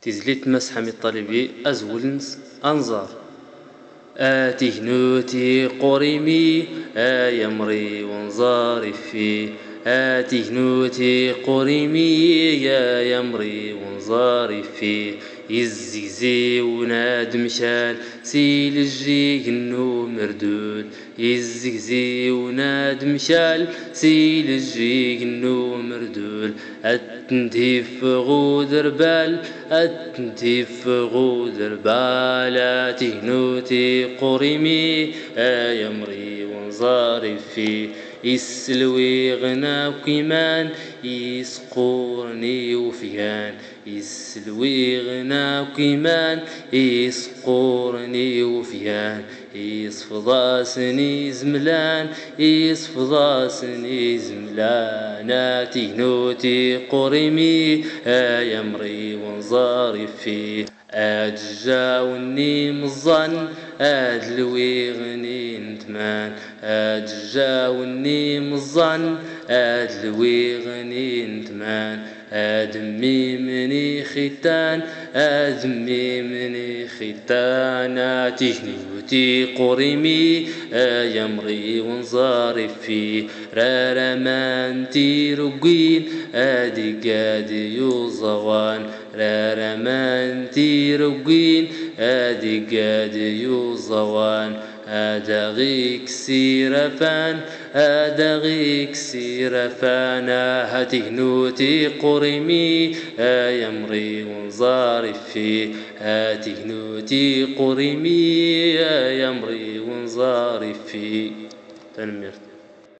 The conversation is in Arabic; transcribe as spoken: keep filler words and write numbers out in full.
تزليت مسحة من الطالبي أزولنس أنظار آتيه نوتي قريمي آيمري ونظاري في آتيه نوتي قريمي يا يمري ونظاري في يزيزي وناد مشال سيل الجيق النو مردود يزيزي وناد مشال سيل الجيق النو مردود أتنتيف غودر بال أتنتيف غودر بال آتيه نوتي قريمي آيمري ونظاري في يسلوي غنى وكيمان يسقورني وفيان يسلوي غنى وكيمان يسقورني وفيان يصفضاسني زملان يصفضاسني زملان آتيه نوتي قريمي آيمري ونظاري فيه أجاوني مظن أدلوي غني نتمان أجاوني مظن أدلوي غني نتمان أدمي مني ختان أدمي مني ختان آتيه نوتي قريمي آيمري ونظاري فيه رارمانتي رقين آدي قادي يوزوان رارمانتي رقين آدي قادي يوزوان أدغيك سيرفان أدغيك سيرفان آتيه نوتي قريمي آيمري ونظاري فيه آتيه نوتي قريمي آيمري ونظاري فيه تنمير.